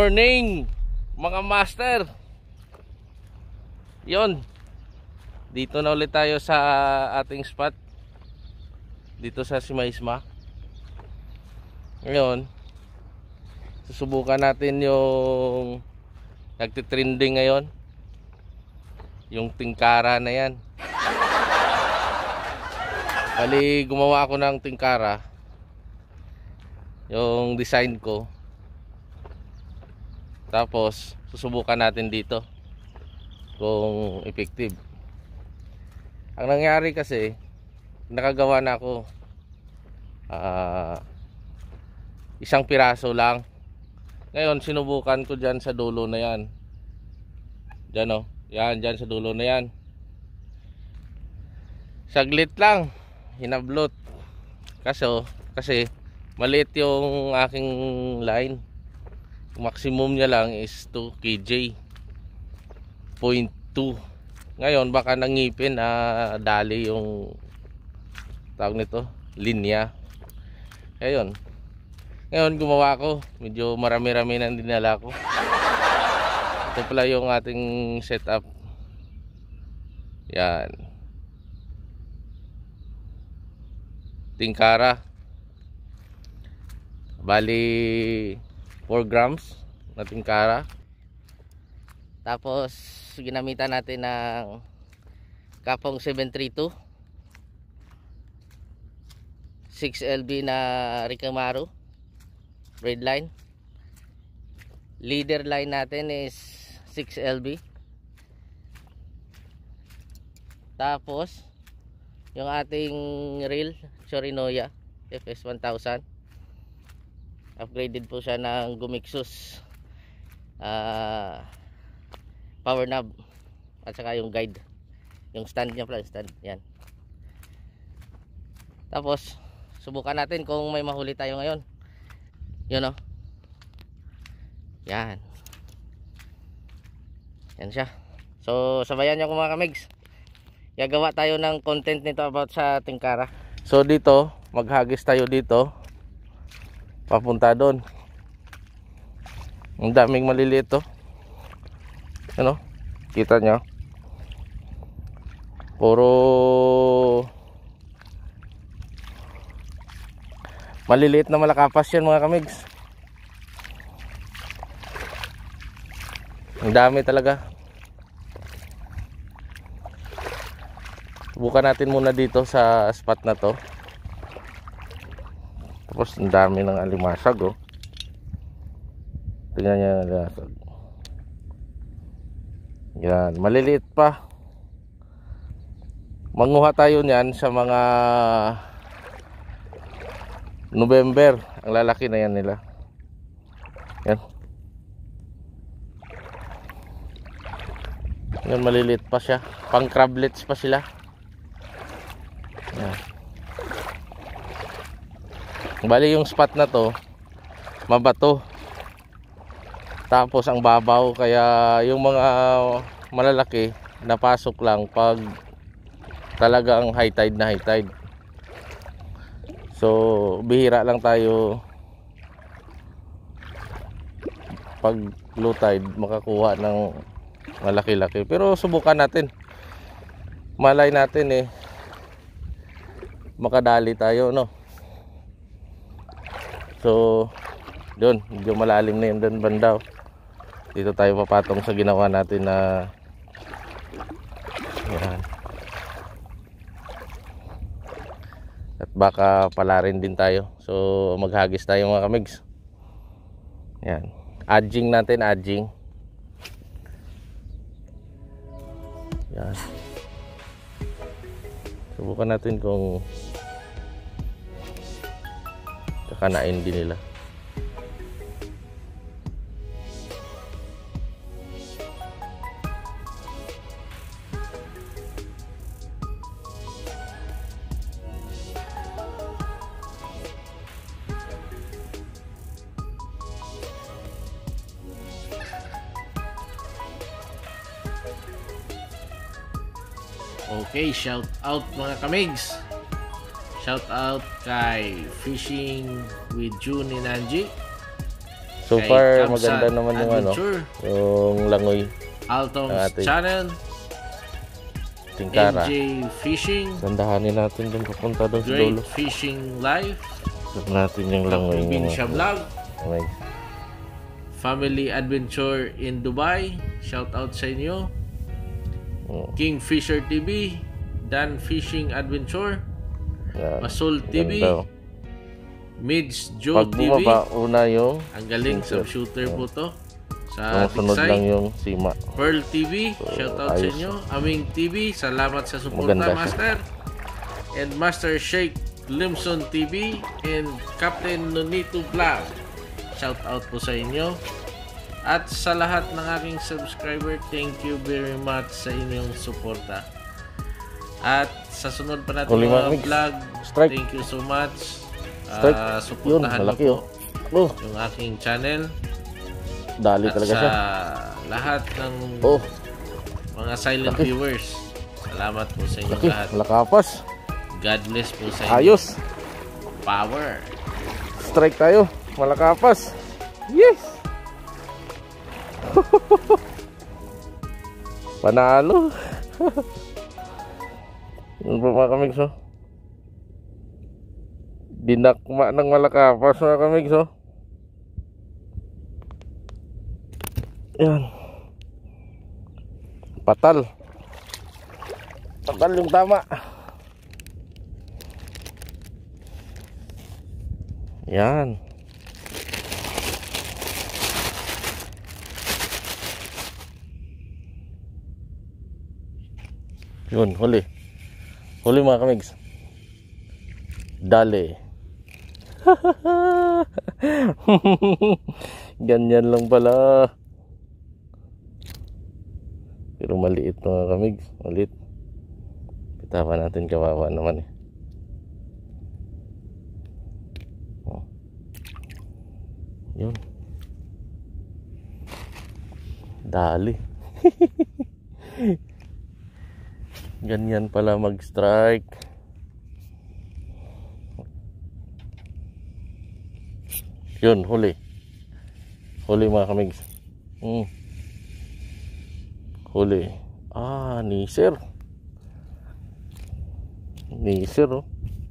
morning mga master. Yon, dito na ulit tayo sa ating spot dito sa Simaisma. Ngayon susubukan natin yung nagtitrending ngayon, yung tingkara na yan. Bali gumawa ako ng tingkara, yung design ko. Tapos susubukan natin dito kung effective. Ang nangyari kasi, nakagawa na ako isang piraso lang. Ngayon sinubukan ko dyan sa dulo na yan. Dyan o, yan, dyan sa dulo na yan. Saglit lang hinablot kasi maliit yung aking line. Maximum niya lang is 2 kg 0.2. Ngayon baka nangipin na dali yung tawag nito, linya. Ngayon gumawa ko, medyo marami-rami nang dinala ko. Ito pala yung ating setup. Yan, tingkara. Bali 4 grams na tingkara. Tapos ginamitan natin ng kapong 732 6LB na Ricamaru breadline. Leader line natin is 6LB. Tapos yung ating reel Chorinoya FS 1000, upgraded po siya ng Gumixus power knob at saka yung guide, yung stand niya pala, stand yan. Tapos subukan natin kung may mahuli tayo ngayon. Yun o, yan siya. So sabayan niyo ako mga kamigs, gagawa tayo ng content nito about sa tingkara. So dito maghagis tayo dito papunta doon. Ang daming maliliit to. Ano? Kita nyo? Puro maliliit na malakapas yan mga kamigs. Ang dami talaga. Subukan natin muna dito sa spot na to. Tapos ang dami ng alimasag oh. Tingnan nyo ang alimasag. Yan, maliliit pa. Manguha tayo niyan sa mga November. Ang lalaki na yan nila. Yan. Yan, maliliit pa siya. Pang crablets pa sila. Yan. Bali yung spot na to mabato, tapos ang babaw, kaya yung mga malalaki napasok lang pag talagang high tide na high tide. So bihira lang tayo pag low tide makakuha ng malaki-laki, pero subukan natin, malay natin makadali tayo no. So doon, medyo malalim na yun doon bandaw. Dito tayo papatong sa ginawa natin na yan. At baka palarin din tayo. So maghagis tayo mga kamigs. Yan, adjing natin, adjing. Yan, subukan natin kung kakanain din nila. Okay, shout out mga kamigs. Shout out kay Fishing with June and Angie So kay far Kamsat maganda naman yung Adventure, yung langoy Altom's ng ating Channel, tingkara. NJ Fishing, Sandahanin natin dun papunta doon sa Great dulo. Fishing Life, Tignan natin yung langoy niya. Probinsya Vlog, Okay. Family Adventure in Dubai, shout out sa inyo. Oh, Kingfisher TV, Dan Fishing Adventure, yan. Masul TV, Ganda, oh. Mids Joe Pag TV. bumaba, una yung Ang galing Shooter. sub-shooter po to. Sa sunod lang Tiksay. yung sima. Pearl TV, So, shout out sa ayos. inyo. Aming TV, salamat sa suporta, Maganda siya. Master. And Master Sheikh Limson TV and Captain Nonito Vlog. Shout out po sa inyo. At sa lahat ng aking subscriber, thank you very much sa inyong suporta. At sa sunod pa natin Huli mga mga mix. vlog, Strike. thank you so much. Strike. Yun, Suportahan malaki niyo po oh. Oh, yung aking channel. dali At talaga sa siya. lahat ng Oh, mga silent laki. viewers, salamat po sa inyong laki. lahat. Malakapas. God bless po sa inyo. Ayos. Power. Strike tayo. Malakapas. Yes. Panalo. Yun po mga kamigs, oh. Dinakma ng malakapas mga kamigs, oh. Yan. Patal. Patal yung tama. Yan. Yun, huli. Huli mga kamigs. Dali. Ganyan lang pala. Pero maliit mga kamigs. Maliit. Pitawan natin, kawawa naman eh. Oh. Yun. Dali. Ganyan pala mag-strike. Yun, huli. Huli mga kamigs. Huli. Ah, niser. Niser, oh.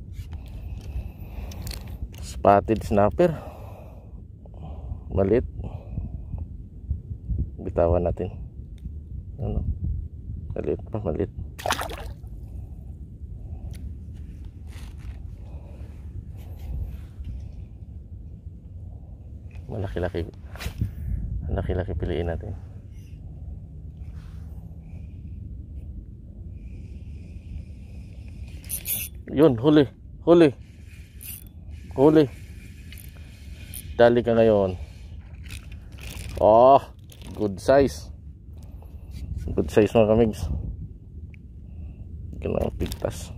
Spotted snapper. Malit. Bitawan natin. Ano? Malit pa, malit. Malaki-laki. Laki-laki piliin natin. Yun, huli. Huli. Huli. Dali ka ngayon. Oh, good size. Good size mga kamigs. Ganang pigtas.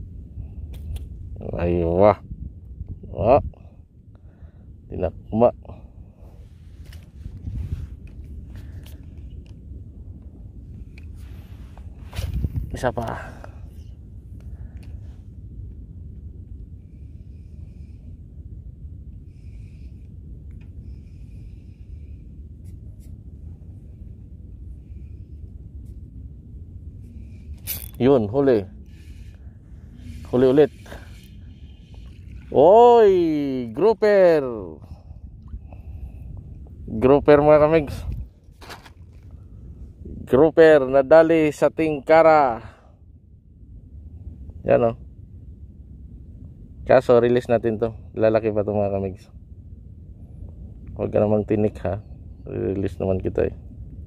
Aywa. Oh. Tinakma. Isa pa. Yun, huli. Huli ulit. Oy, grouper. Grouper mga kamigs. Grouper nadali sa tingkara. Yan, oh. Kaso release natin to. Lalaki pa to mga kamigs. Huwag ka namang tinik ha. Release naman kita eh.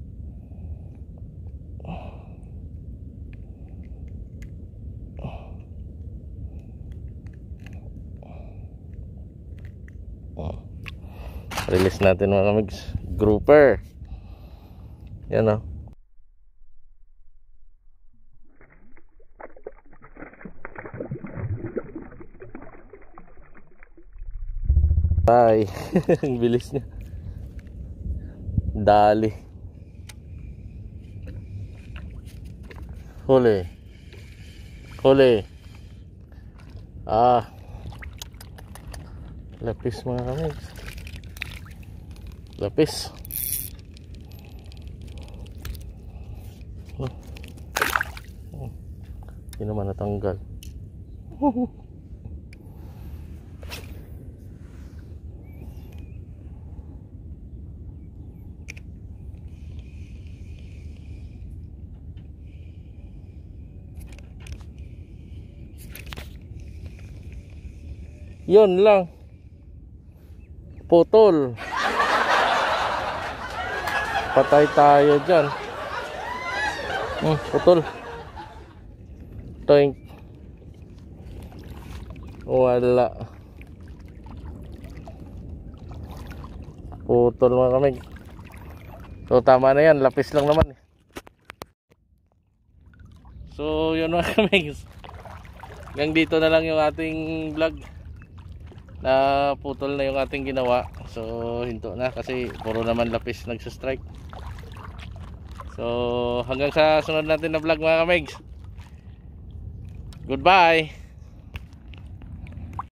Release natin mga kamigs. Grouper. Yan, oh. Ay, ang bilis niya. Dali. Huli. Huli. Ah. Lapis mga kamigs. Lapis. Hindi naman natanggal. Yun lang. Putol. Patay tayo dyan. Putol. Toink. Wala. Putol mga kamig. So tama na yan. Lapis lang naman. So yun mga kamig. Hanggang dito na lang yung ating vlog. Na putol na yung ating ginawa. So hinto na kasi puro naman lapis nagsustrike. So hanggang sa sunod natin na vlog mga kamigs. Goodbye.